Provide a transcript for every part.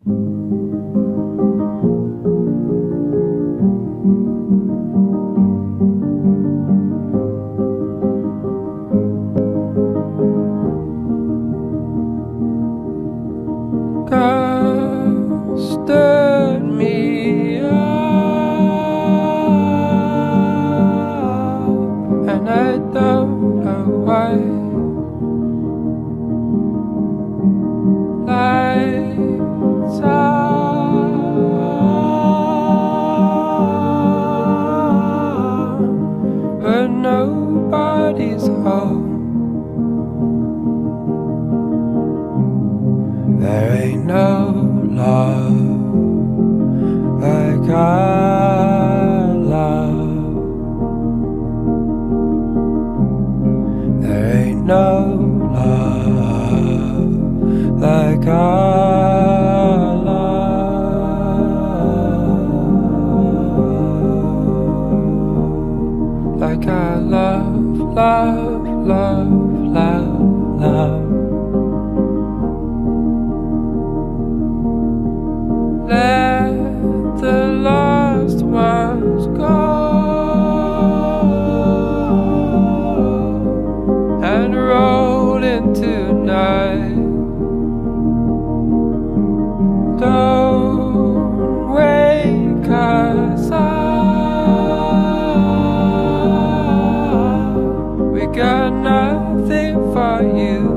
God stirred me up, and I don't know why. Lights on, but nobody's home. There ain't no love like our love. There ain't no love like our love. Like our love, love, love, love, love. Let the lost ones go and roll into night. Don't wake us up. We got nothing for you.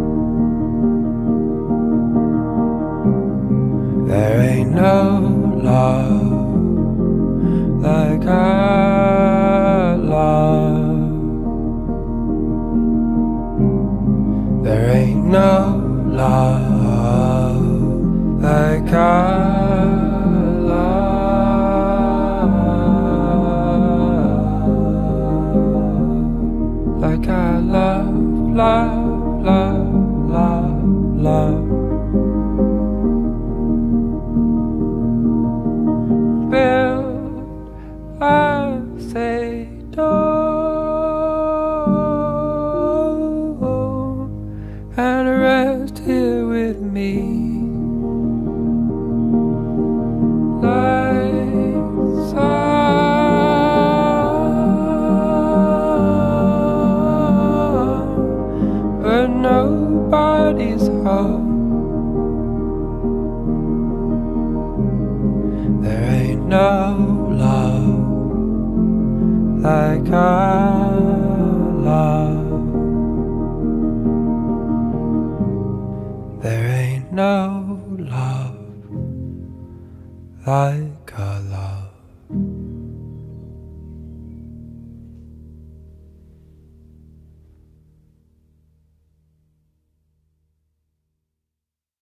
There ain't no love like our love. There ain't no love like our love. Like our love, love, love, love, love. Build us a door and rest here with me. Lights on, but nobody's home. There ain't no love like our love. There ain't no love like our love.